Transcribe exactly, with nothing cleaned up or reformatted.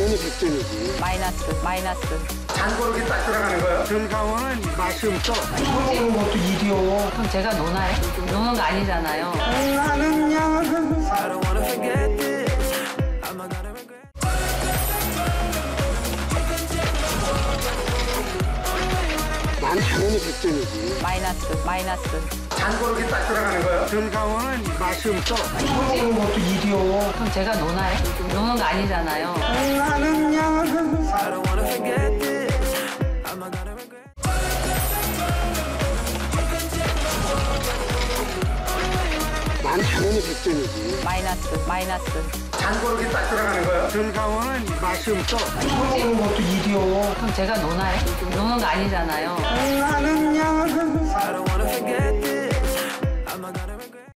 당연히 백 점이지. 마이너스, 마이너스. 잔고르게 딱 들어가는 거예요? 들어가면 맛이 없어. 그런 것도 일이요. 그럼 제가 노나요? 노는 거 아니잖아요. 나는요. 난 당연히 백 점이지. 마이너스, 마이너스. 잔고르게 딱 들어가는 거예요? 들어가면 맛이 없어. 그런 것도 일이요. 그럼 제가 노나요? 노는 거 아니잖아요. 나는요. 난 당연히 백 점이지. 마이너스, 마이너스. 잔고르게 딱 들어가는 거예요? 들어가면 맛이 없어. 그런 것도 일이요. 그럼 제가 노나요? 노는 거 아니잖아요. 나는요.